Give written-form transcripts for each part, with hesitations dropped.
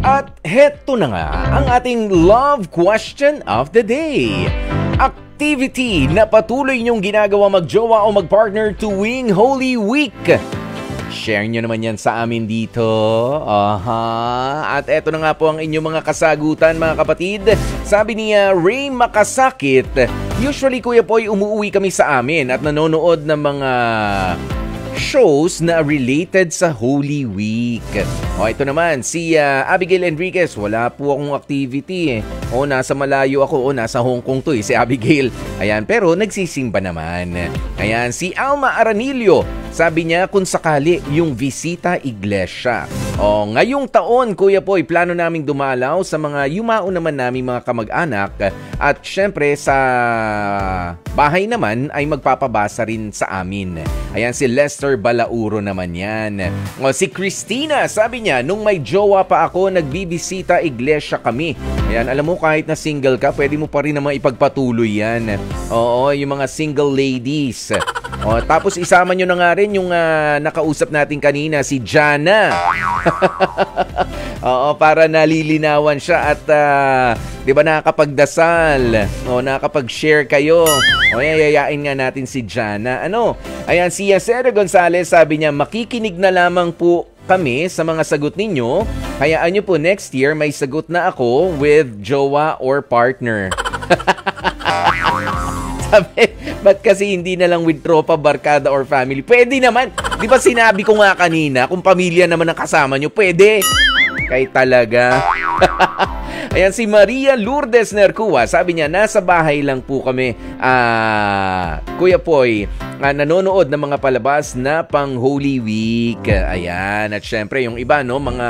At heto na nga ang ating love question of the day. Activity na patuloy niyong ginagawa magjowa o magpartner tuwing Holy Week. Share nyo naman yan sa amin dito. At eto na nga po ang inyong mga kasagutan, mga kapatid. Sabi niya, Ray Makasakit, usually Kuya Poy, umuwi kami sa amin at nanonood ng mga shows na related sa Holy Week. Ito naman, si Abigail Enriquez, wala po akong activity nasa malayo ako, nasa Hong Kong to si Abigail. Ayan, pero nagsisimba naman. Ayan, si Alma Aranilio, sabi niya kung sakali yung bisita iglesia. Ngayong taon, Kuya Poy, plano naming dumalaw sa mga yumao naman naming mga kamag-anak at syempre sa bahay naman ay magpapabasa rin sa amin. Ayan, si Lester Balauro naman yan. Si Christina, sabi niya, nung may jowa pa ako, nagbibisita iglesia kami. Ayan, alam mo, kahit na single ka, pwede mo pa rin naman ipagpatuloy yan. Oo, yung mga single ladies. Tapos isama nyo na nga rin yung nakausap natin kanina, si Jana. Para nalilinawan siya at di ba nakakapagdasal, nakakapag-share kayo. Yayain nga natin si Jana. Ayan, si Yacero Gonzalez, sabi niya, makikinig na lamang po kami sa mga sagot ninyo. Hayaan nyo po next year may sagot na ako with jowa or partner. Sabi, ba't kasi hindi na lang with tropa, barkada, or family? Pwede naman. Di ba sinabi ko nga kanina, kung pamilya naman ang kasama nyo, pwede. Kaya talaga. Ayan, si Maria Lourdes Nercua, sabi niya, nasa bahay lang po kami, Kuya Poy, nanonood ng mga palabas na pang Holy Week. Ayan, at syempre yung iba, mga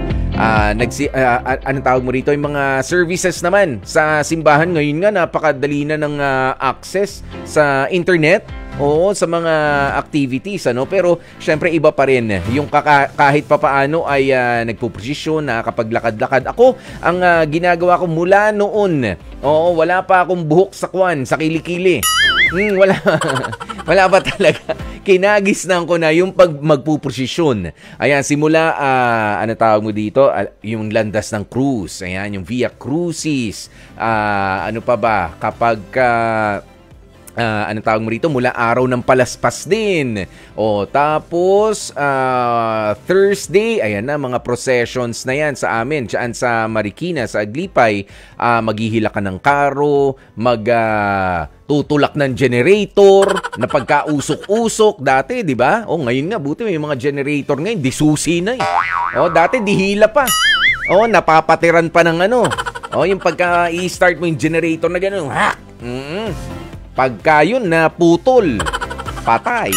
anong tawag mo rito, yung mga services naman sa simbahan ngayon nga, napakadali na ng access sa internet. Sa mga activities, pero syempre iba pa rin yung kahit papaano ay nagpuposisyon, nakapaglakad-lakad. Ako, ang ginagawa ko mula noon, wala pa akong buhok sa kilikili. Wala pa talaga. Kinagisnan ko na yung magpuposisyon. Ayan, simula, tawag mo dito, yung landas ng cruise. Ayan, yung Via Crucis. Ano pa ba? Kapag tawag mo rito, mula araw ng palaspas din. Tapos Thursday, ayan na, mga processions na yan sa amin, dyan sa Marikina, sa Aglipay. Maghihila ka ng karo, tutulak ng generator, na pagkausok-usok. Dati, di ba? Ngayon nga, buti may mga generator ngayon, disusi na dati dihila pa. Napapatiran pa ng yung pagka i-start mo yung generator na gano'n, pagka yun na putol, patay.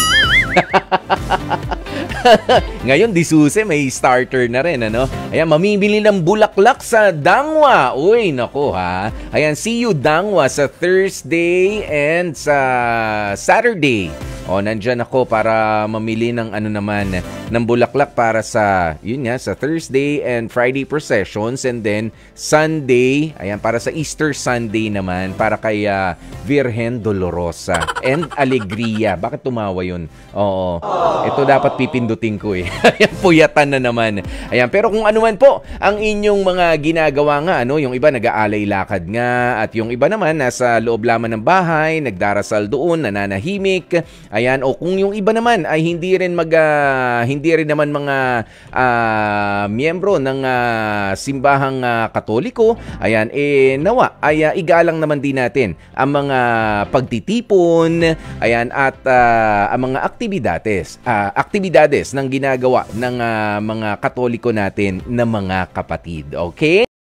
Ngayon, disuse, may starter na rin, Ayan, mamimili ng bulaklak sa Dangwa. Uy, nako ha. Ayan, see you Dangwa sa Thursday and sa Saturday. Nandyan ako para mamili ng ng bulaklak para sa, sa Thursday and Friday processions, and then Sunday, ayan, para sa Easter Sunday naman, para kay Virgen Dolorosa and Alegria. Bakit tumawa yun? Ito dapat pipindutin ko Ayan, puyatan na naman. Ayan, pero kung ano man po ang inyong mga ginagawa nga, yung iba nag-aalay lakad nga, at yung iba naman nasa loob lamang ng bahay, nagdarasal doon, nananahimik. Ayan, kung yung iba naman ay hindi rin naman mga miyembro ng simbahang Katoliko, ayan, nawa ay igalang naman din natin ang mga pagtitipon, ayan, at ang mga aktibidades ng ginagawa ng mga Katoliko natin na mga kapatid. Okay?